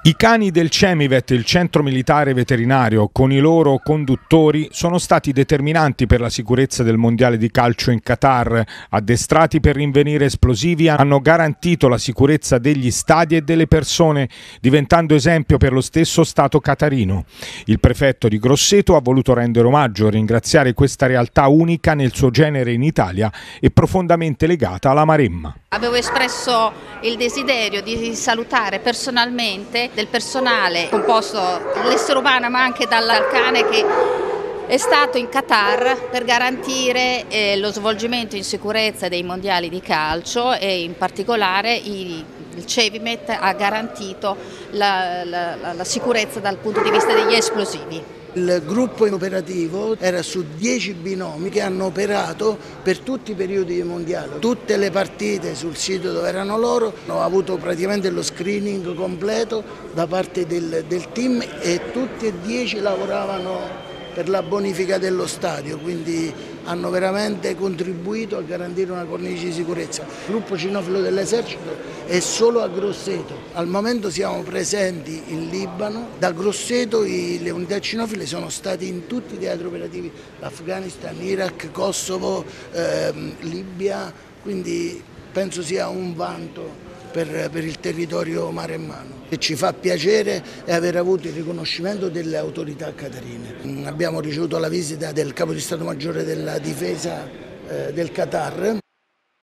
I cani del CEMIVET, il centro militare veterinario, con i loro conduttori, sono stati determinanti per la sicurezza del mondiale di calcio in Qatar. Addestrati per rinvenire esplosivi, hanno garantito la sicurezza degli stadi e delle persone, diventando esempio per lo stesso Stato qatarino. Il prefetto di Grosseto ha voluto rendere omaggio e ringraziare questa realtà unica nel suo genere in Italia e profondamente legata alla Maremma. Avevo espresso il desiderio di salutare personalmente del personale composto dall'essere umano ma anche dal cane che è stato in Qatar per garantire lo svolgimento in sicurezza dei mondiali di calcio e in particolare il CEMIVET ha garantito la sicurezza dal punto di vista degli esplosivi. Il gruppo operativo era su 10 binomi che hanno operato per tutti i periodi dei mondiali. Tutte le partite sul sito dove erano loro hanno avuto praticamente lo screening completo da parte del team e tutti e 10 lavoravano per la bonifica dello stadio, quindi hanno veramente contribuito a garantire una cornice di sicurezza. Il gruppo cinofilo dell'esercito è solo a Grosseto, al momento siamo presenti in Libano, da Grosseto le unità cinofile sono state in tutti i teatri operativi, l'Afghanistan, Iraq, Kosovo, Libia, quindi penso sia un vanto per il territorio maremmano. E ci fa piacere aver avuto il riconoscimento delle autorità qatarine. Abbiamo ricevuto la visita del capo di Stato Maggiore della Difesa del Qatar